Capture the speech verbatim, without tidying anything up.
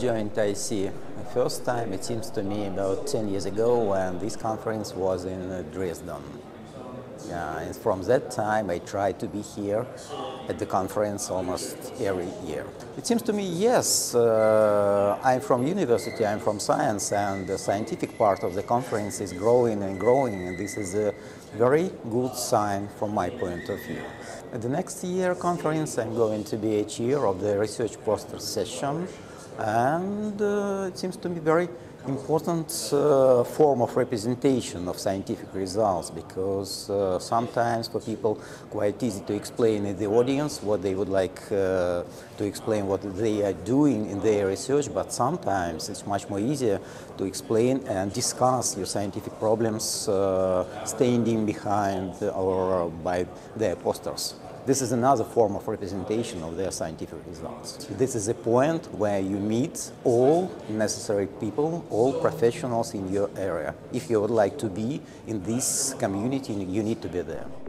joined I C the first time, it seems to me, about ten years ago, when this conference was in uh, Dresden. Yeah, and from that time I try to be here at the conference almost every year. It seems to me, yes, uh, I'm from university, I'm from science, and the scientific part of the conference is growing and growing, and this is a very good sign from my point of view. At the next year conference I'm going to be a chair of the research poster session, and uh, it seems to me very important uh, form of representation of scientific results, because uh, sometimes for people quite easy to explain in the audience what they would like uh, to explain what they are doing in their research, but sometimes it's much more easier to explain and discuss your scientific problems uh, standing behind or by their posters. This is another form of representation of their scientific results. This is a point where you meet all necessary people, all professionals in your area. If you would like to be in this community, you need to be there.